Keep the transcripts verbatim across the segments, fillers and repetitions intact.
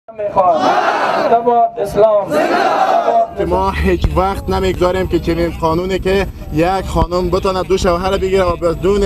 اسلام. ما هیچ وقت نمیگذاریم که چنین قانونی که یک خانم بتونه دو شوهر بگیره و بدون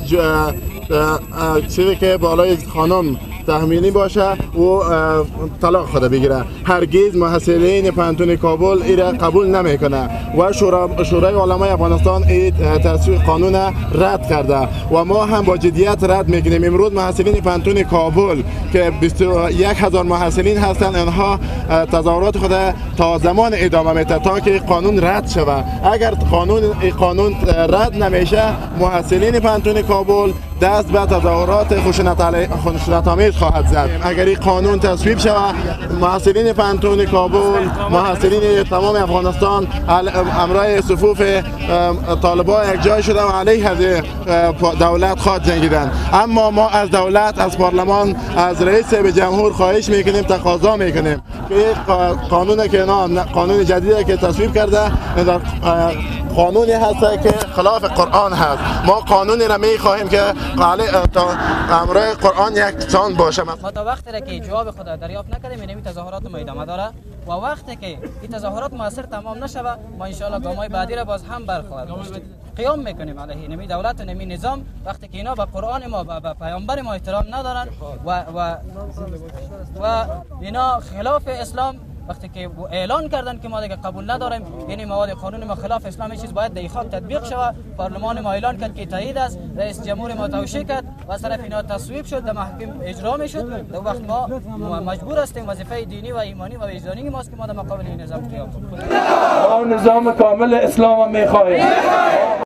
چیزی که بالای خانم تحمیلی باشه و طلاق خود بگیره. هرگز محصلین پانتون کابل ایره قبول نمیکنه و شورا شورای علمای افغانستان این تصویب قانون رد کرده و ما هم با جدیت رد میکنیم. امروز محصلین پانتون کابل که بیست و یک هزار محصلین هستند، اینها تظاهرات خود تا زمان ادامه میده تا که قانون رد شود. اگر قانون قانون رد نمیشه، محصلین پانتون کابل دست به تظاهرات خشونت‌آمیز خواهد زد. اگر این قانون تصویب شود، محصلین پانتون کابل، محصلین تمام افغانستان همراه صفوف طالبان یک جای شده و علیه از دولت خواهد جنگیدن. اما ما از دولت، از پارلمان، از رئیس به جمهور خواهش میکنیم، تقاضا میکنیم که قانون که قانون جدیدی که تصویب کرده قانونی هست که خلاف قرآن هست. ما قانونی را می خواهیم که امرای قرآن یک سان باشه. ما تا وقتی را که جواب خود دریافت نکردیم، این تظاهرات ما ادامه داره و وقتی که این تظاهرات موثر تمام نشه، ما ان شاء الله گامای بعدی را باز هم برخواهد داشت. قیام میکنیم علیه نمی دولت و نمی نظام وقتی که اینا به قرآن ما به پیامبر ما احترام ندارن و و و اینا خلاف اسلام. وقتی که اعلان کردن که ما دیگه قبول نداریم، یعنی مواد قانون ما خلاف اسلام، این چیز باید در خاک تطبیق شود. پارلمان ما اعلان کرد که تایید است، رئیس جمهور ما توشیح کرد و از طرف اینا تصویب شد، در محکم اجرا میشد. در وقت ما مجبور هستیم، وظیفه دینی و ایمانی و وجدانی ماست که ما در مقابل این نظام قیام کنیم. ما نظام کامل اسلام میخواهیم.